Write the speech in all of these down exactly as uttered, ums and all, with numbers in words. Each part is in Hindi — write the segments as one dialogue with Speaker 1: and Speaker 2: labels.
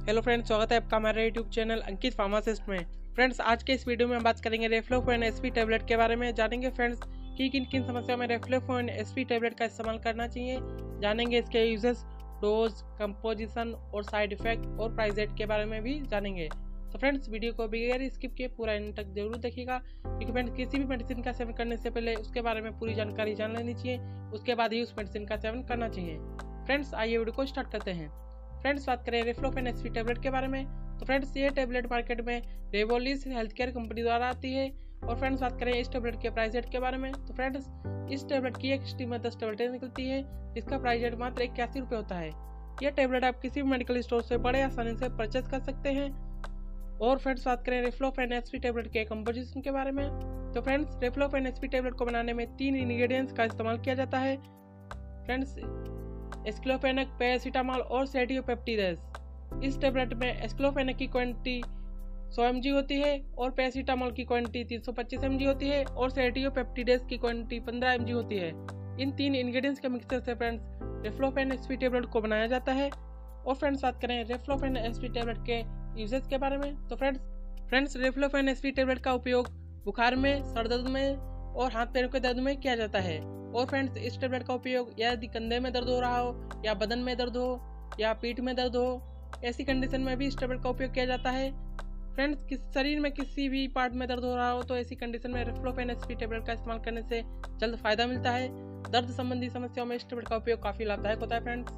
Speaker 1: हेलो फ्रेंड्स, स्वागत है आपका हमारे यूट्यूब चैनल अंकित फार्मासिस्ट में। फ्रेंड्स, आज के इस वीडियो में हम बात करेंगे रेफ्लोफेन एसपी टैबलेट के बारे में। जानेंगे फ्रेंड्स कि किन किन समस्याओं में रेफ्लोफेन एसपी टैबलेट का इस्तेमाल करना चाहिए। जानेंगे इसके यूजेस, डोज, कंपोजिशन और साइड इफेक्ट और प्राइस रेट के बारे में भी जानेंगे। तो फ्रेंड्स, वीडियो को बगैर स्किप किए पूरा एंड तक जरूर देखिएगा, क्योंकि फ्रेंड्स किसी भी मेडिसिन का सेवन करने से पहले उसके बारे में पूरी जानकारी जान लेनी चाहिए, उसके बाद ही उस मेडिसिन का सेवन करना चाहिए। फ्रेंड्स, आइए वीडियो को स्टार्ट करते हैं। फ्रेंड्स, बात करें रेफ्लोफेन एसपी टैबलेट के बारे में, तो फ्रेंड्स ये टैबलेट मार्केट में रेवोलिस हेल्थ केयर कंपनी द्वारा आती है। और फ्रेंड्स, बात करें इस टैबलेट के प्राइस रेट के बारे में, तो फ्रेंड्स इस टैबलेट की एक स्टीम में दस टैबलेटें निकलती है, जिसका प्राइस रेट मात्र इक्यासी रुपये होता है। यह टैबलेट आप किसी भी मेडिकल स्टोर से बड़े आसानी से परचेज कर सकते हैं। और फ्रेंड्स, बात करें रेफ्लोफेन एसपी टैबलेट के कंपोजिशन के बारे में, तो फ्रेंड्स रेफ्लोफेन एसपी टैबलेट को बनाने में तीन इंग्रेडिएंट्स का इस्तेमाल किया जाता है। फ्रेंड्स, एस्क्लोफेनक, पैरासीटामोल और सेटियोपेप्टिडेज। इस टैबलेट में एस्क्लोफेनक की क्वांटिटी सौ एम जी होती है और पैरासीटामोल की क्वांटिटी तीन सौ पच्चीस एम जी होती है और सेटियोपेप्टिडेज की क्वांटिटी पंद्रह एम जी होती है। इन तीन इंग्रेडिएंट्स के मिक्सचर से फ्रेंड्स रेफ्लोफेन एसपी टैबलेट को बनाया जाता है। और फ्रेंड्स, बात करें रेफ्लोफेन एसपी टैबलेट के यूजेस के बारे में, तो friends friends Reflofen SP tablet का उपयोग बुखार में, सर दर्द में और हाथ पैरों के दर्द में किया जाता है। और फ्रेंड्स, इस टैबलेट का उपयोग यदि कंधे में दर्द हो रहा हो या बदन में दर्द हो या पीठ में दर्द हो, ऐसी कंडीशन में भी इस टैबलेट का उपयोग किया जाता है। फ्रेंड्स, किस शरीर में किसी भी पार्ट में दर्द हो रहा हो तो ऐसी कंडीशन में रेफ्लोफेन एसपी टैबलेट का इस्तेमाल करने से जल्द फायदा मिलता है। दर्द संबंधी समस्याओं में इस टैबलेट का उपयोग काफ़ी लाभदायक होता है फ्रेंड्स।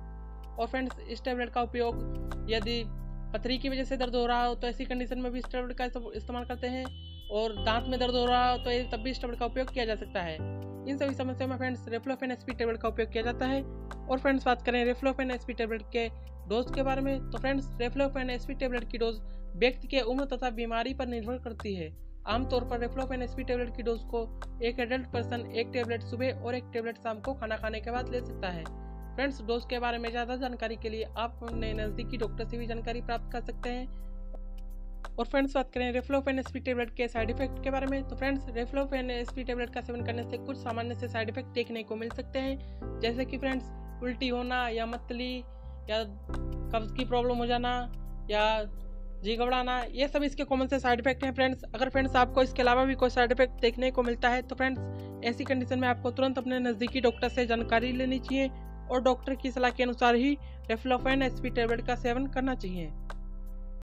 Speaker 1: और फ्रेंड्स, इस टैबलेट का उपयोग यदि पथरी की वजह से दर्द हो रहा हो तो ऐसी कंडीशन में भी इस टैबलेट का इस्तेमाल करते हैं। और दांत में दर्द हो रहा हो तो तब भी इस टैबलेट का उपयोग किया जा सकता है। इन सभी समस्याओं में फ्रेंड्स रेफ्लोफेन एसपी टैबलेट का उपयोग किया जाता है। और फ्रेंड्स, बात करें रेफ्लोफेन एसपी टैबलेट के डोज के बारे में, तो फ्रेंड्स रेफ्लोफेन एसपी टैबलेट की डोज व्यक्ति के उम्र तथा बीमारी पर निर्भर करती है। आमतौर पर रेफ्लोफेन एसपी टैबलेट की डोज को एक एडल्ट पर्सन एक टैबलेट सुबह और एक टैबलेट शाम को खाना खाने के बाद ले सकता है। फ्रेंड्स, डोज के बारे में ज़्यादा जानकारी के लिए आप अपने नज़दीकी डॉक्टर से भी जानकारी प्राप्त कर सकते हैं। और फ्रेंड्स, बात करें रेफ्लोफेन एसपी टैबलेट के साइड इफेक्ट के बारे में, तो फ्रेंड्स रेफ्लोफेन एसपी टैबलेट का सेवन करने से कुछ सामान्य से साइड इफेक्ट देखने को मिल सकते हैं, जैसे कि फ्रेंड्स उल्टी होना या मतली या कब्ज की प्रॉब्लम हो जाना या जी घबराना, ये सब इसके कॉमन से साइड इफेक्ट हैं। फ्रेंड्स, अगर फ्रेंड्स आपको इसके अलावा भी कोई साइड इफेक्ट देखने को मिलता है तो फ्रेंड्स ऐसी कंडीशन में आपको तुरंत अपने नज़दीकी डॉक्टर से जानकारी लेनी चाहिए और डॉक्टर की सलाह के अनुसार ही रेफ्लोफेन एसपी टैबलेट का सेवन करना चाहिए।